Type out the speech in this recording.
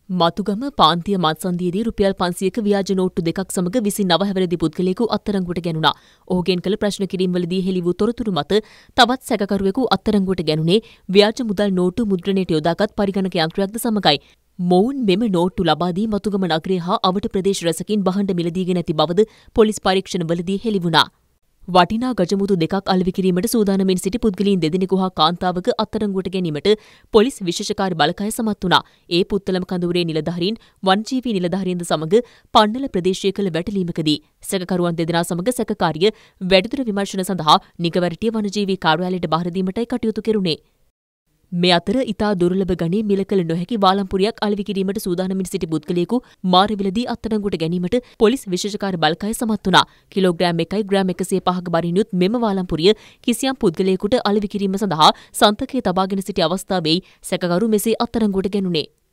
මතුගම පාන්තිය මත්සන්දියේදී රුපියල් 500ක ව්‍යාජ නෝට්ටු දෙකක් සමග 29 වැනි පුද්ගලයෙකු අත්අඩංගුවට ගැනුණා. ඔහුගෙන් කළ ප්‍රශ්න කිරීම්වලදී හෙළි වූ තොරතුරු මත තවත් සැකකරුවෙකු අත්අඩංගුවට ගැනුණේ ව්‍යාජ මුදල් නෝට්ටු මුද්‍රණයට යොදාගත් පරිගණක යන්ත්‍රයක්ද සමගයි. මොවුන් මෙම නෝට්ටු ලබා දී මතුගම නගරය හා අවට ප්‍රදේශ රැසකින් බහඬ මිලදීගෙන ඇති බවද පොලිස් පරීක්ෂණවලදී හෙළි වුණා. වටිනා ගජමුතු දෙකක් අලෙවි කිරීමට සූදානමින් සිටි පුද්ගලයන් දෙදෙනෙකු හා කාන්තාවක අත්අඩංගුවට ගැනීමට පොලිස් විශේෂකාර්ය බලකය සමත් වුණා. ඒ පුත්තලම කඳවුරේ නිලධාරීන් වනජීවී නිලධාරීන්ද සමග පන්නල ප්‍රදේශයේ කළ වැටලීමකදී සැකකරුවන් දෙදෙනා සමග සැකකාරිය වැඩිදුර විමර්ශන සඳහා නිගවැරටිය වනජීවී කාර්යාලයට බාර දීමටයි කටයුතු කෙරුණේ. මේ අතර ඉතා දුර්ලභ ගණයේ මිල කළ නොහැකි වාලම්පුරියක් අලෙවි කිරීමට සූදානමින් සිටි පුද්ගලයෙකු මාරවිලදී අත්අඩංගුවට ගැනීමට පොලිස් විශේෂකාර්ය බලකය සමත් වුණා. කිලෝග්‍රෑම් 1යි ග්‍රෑම් 105ක බරින් යුත් මෙම වාලම්පුරිය කිසියම් පුද්ගලයෙකුට අලෙවි කිරීම සඳහා සන්තකයේ තබාගෙන සිටි අවස්ථාවේ සැකකරු මෙසේ අත්අඩංගුවට ගැනුණේ.